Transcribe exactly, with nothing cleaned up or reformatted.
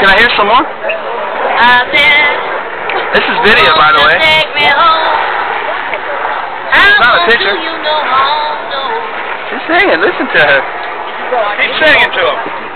Can I hear some more? This is video, by the way. It's not a picture. She's singing. Listen to her. Keep singing to him.